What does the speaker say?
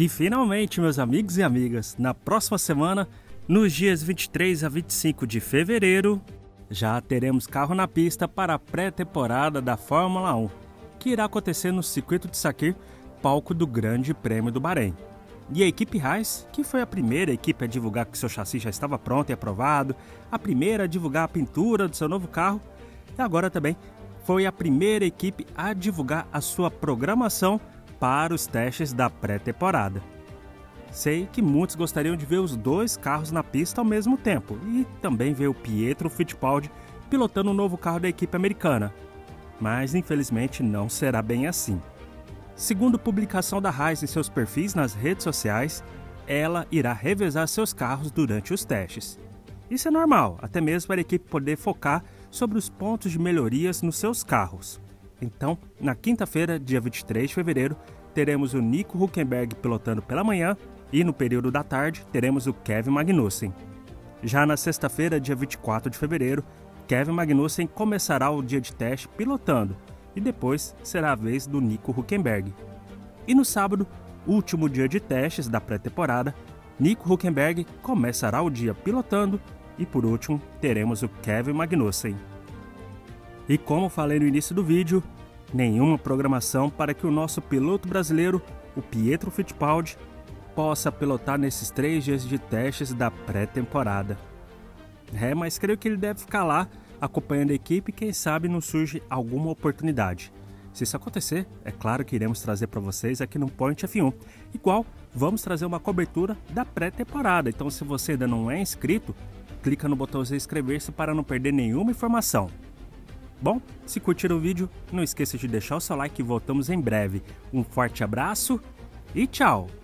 E finalmente, meus amigos e amigas, na próxima semana, nos dias 23 a 25 de fevereiro, já teremos carro na pista para a pré-temporada da Fórmula 1, que irá acontecer no circuito de Sakir, palco do Grande Prêmio do Bahrein. E a equipe Haas, que foi a primeira equipe a divulgar que seu chassi já estava pronto e aprovado, a primeira a divulgar a pintura do seu novo carro, e agora também foi a primeira equipe a divulgar a sua programação para os testes da pré-temporada. Sei que muitos gostariam de ver os dois carros na pista ao mesmo tempo e também ver o Pietro Fittipaldi pilotando o novo carro da equipe americana, mas infelizmente não será bem assim. Segundo publicação da Haas em seus perfis nas redes sociais, ela irá revezar seus carros durante os testes. Isso é normal, até mesmo para a equipe poder focar sobre os pontos de melhorias nos seus carros. Então, na quinta-feira, dia 23 de fevereiro, teremos o Nico Hülkenberg pilotando pela manhã e no período da tarde teremos o Kevin Magnussen. Já na sexta-feira, dia 24 de fevereiro, Kevin Magnussen começará o dia de teste pilotando e depois será a vez do Nico Hülkenberg. E no sábado, último dia de testes da pré-temporada, Nico Hülkenberg começará o dia pilotando e por último teremos o Kevin Magnussen. E como falei no início do vídeo, nenhuma programação para que o nosso piloto brasileiro, o Pietro Fittipaldi, possa pilotar nesses 3 dias de testes da pré-temporada. Mas creio que ele deve ficar lá acompanhando a equipe e quem sabe não surge alguma oportunidade. Se isso acontecer, é claro que iremos trazer para vocês aqui no Point F1. Igual, vamos trazer uma cobertura da pré-temporada. Então se você ainda não é inscrito, clica no botãozinho inscrever-se para não perder nenhuma informação. Bom, se curtiram o vídeo, não esqueça de deixar o seu like e voltamos em breve. Um forte abraço e tchau!